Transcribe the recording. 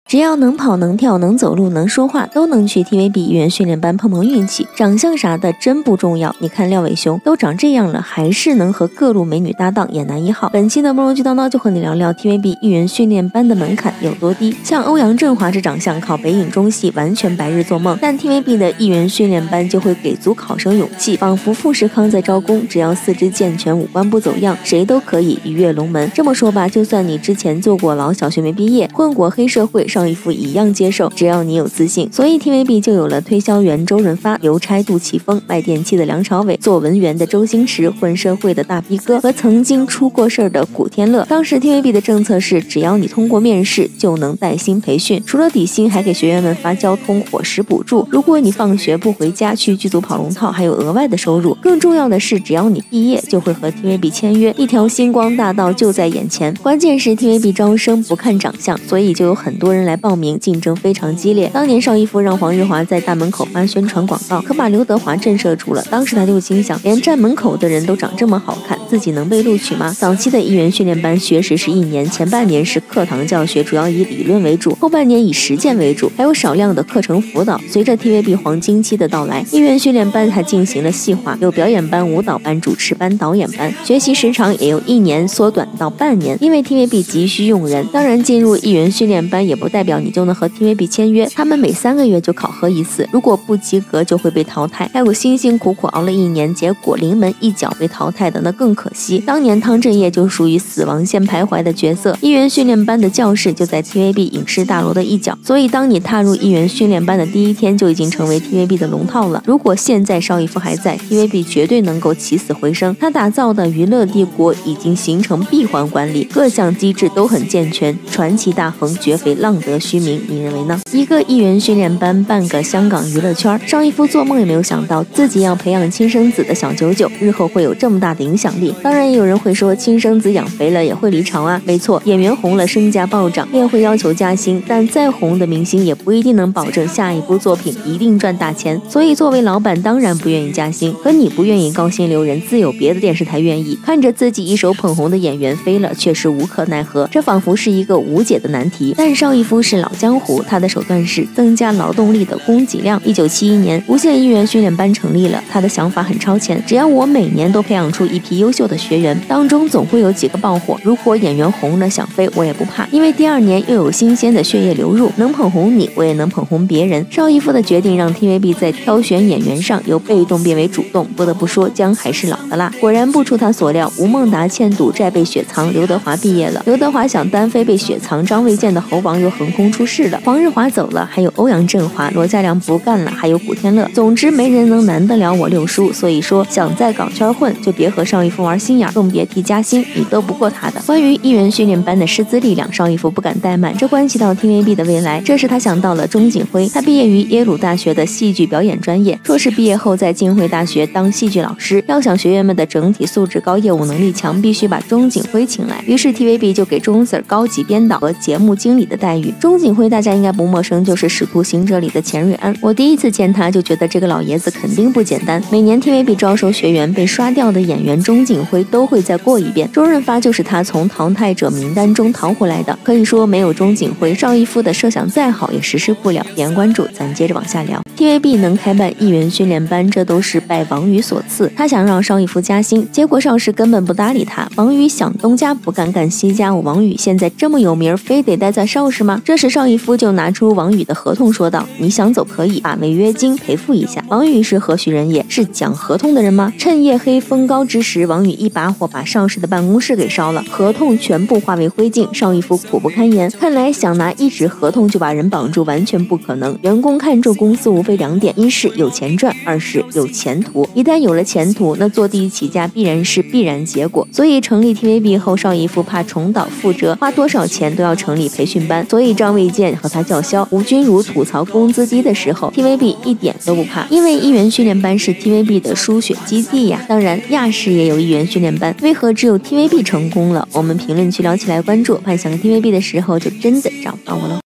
只要能跑能跳能走路能说话，都能去 TVB 艺员训练班碰碰运气。长相啥的真不重要，你看廖伟雄都长这样了，还是能和各路美女搭档演男一号。本期的不容剧叨叨就和你聊聊 TVB 艺员训练班的门槛有多低。像欧阳震华这长相，考北影中戏完全白日做梦，但 TVB 的艺员训练班就会给足考生勇气，仿佛富士康在招工，只要四肢健全，五官不走样，谁都可以一跃龙门。这么说吧，就算你之前坐过牢，小学没毕业，混过黑社会，邵逸夫一样接受，只要你有自信。所以 TVB 就有了推销员周润发、邮差杜琪峰、卖电器的梁朝伟、做文员的周星驰、混社会的大逼哥和曾经出过事儿的古天乐。当时 TVB 的政策是，只要你通过面试就能带薪培训，除了底薪还给学员们发交通伙食补助。如果你放学不回家去剧组跑龙套，还有额外的收入。更重要的是，只要你毕业就会和 TVB 签约，一条星光大道就在眼前。关键是 TVB 招生不看长相，所以就有很多人来报名，竞争非常激烈。当年邵逸夫让黄日华在大门口发宣传广告，可把刘德华震慑住了。当时他就心想，连站门口的人都长这么好看，自己能被录取吗？早期的艺员训练班学时是1年，前半年是课堂教学，主要以理论为主，后半年以实践为主，还有少量的课程辅导。随着 TVB 黄金期的到来，艺员训练班还进行了细化，有表演班、舞蹈班、主持班、导演班，学习时长也由1年缩短到半年。因为 TVB 急需用人，当然进入艺员训练班也不代表你就能和 TVB 签约，他们每3个月就考核一次，如果不及格就会被淘汰。还有辛辛苦苦熬了1年，结果临门一脚被淘汰的，那更可惜。当年汤镇业就属于死亡线徘徊的角色，艺员训练班的教室就在 TVB 影视大楼的一角，所以当你踏入艺员训练班的第一天，就已经成为 TVB 的龙套了。如果现在邵逸夫还在， TVB 绝对能够起死回生。他打造的娱乐帝国已经形成闭环管理，各项机制都很健全，传奇大亨绝非浪得虚名。你认为呢？一个艺员训练班，半个香港娱乐圈，邵逸夫做梦也没有想到自己要培养亲生子的小九九，日后会有这么大的影响力。当然也有人会说，亲生子养肥了也会离巢啊。没错，演员红了，身价暴涨，便会要求加薪，但再红的明星也不一定能保证下一部作品一定赚大钱。所以作为老板当然不愿意加薪，可你不愿意高薪留人，自有别的电视台愿意。看着自己一手捧红的演员飞了，却是无可奈何，这仿佛是一个无解的难题。但邵逸夫是老江湖，他的手段是增加劳动力的供给量。1971年，无线艺员训练班成立了，他的想法很超前，只要我每年都培养出一批优秀的学员，当中总会有几个爆火，如果演员红了想飞我也不怕，因为第2年又有新鲜的血液流入，能捧红你，我也能捧红别人。邵逸夫的决定让 TVB 在挑选演员上由被动变为主动，不得不说姜还是老的辣。果然不出他所料，吴孟达欠赌债被雪藏，刘德华毕业了，刘德华想单飞被雪藏，张卫健的猴王又横空出世了，黄日华走了，还有欧阳震华，罗嘉良不干了，还有古天乐。总之没人能难得了我六叔，所以说想在港圈混，就别和邵逸夫玩心眼，更别提加薪，你斗不过他的。关于艺员训练班的师资力量，邵逸夫不敢怠慢，这关系到 TVB 的未来。这时他想到了钟景辉，他毕业于耶鲁大学的戏剧表演专业，硕士毕业后在浸会大学当戏剧老师。要想学员们的整体素质高、业务能力强，必须把钟景辉请来。于是 TVB 就给钟 Sir 高级编导和节目经理的待遇。钟景辉大家应该不陌生，就是《使徒行者》里的钱瑞安。我第一次见他就觉得这个老爷子肯定不简单。每年 TVB 招收学员，被刷掉的演员钟景辉都会再过一遍。周润发就是他从淘汰者名单中淘回来的。可以说没有钟景辉，邵逸夫的设想再好也实施不了。点关注，咱接着往下聊。TVB 能开办艺员训练班，这都是拜王宇所赐。他想让邵逸夫加薪，结果邵氏根本不搭理他。王宇想东家不干干西家，我王宇现在这么有名，非得待在邵氏吗？这时邵逸夫就拿出王宇的合同说道，你想走可以，把违约金赔付一下。王宇是何许人也？是讲合同的人吗？趁夜黑风高之时，王宇一把火把邵氏的办公室给烧了，合同全部化为灰烬。邵逸夫苦不堪言，看来想拿1纸合同就把人绑住完全不可能。员工看重公司无非2点，一是有钱赚，二是有前途。一旦有了前途，那坐地起价必然是必然结果。所以成立 TVB 后，邵逸夫怕重蹈覆辙，花多少钱都要成立培训班。所以张卫健和他叫嚣，吴君如吐槽工资低的时候， TVB 一点都不怕，因为艺员训练班是 TVB 的输血基地呀。当然亚视也有艺员训练班，为何只有 TVB 成功了？我们评论区聊起来关注，幻想 TVB 的时候就真的找不到我了。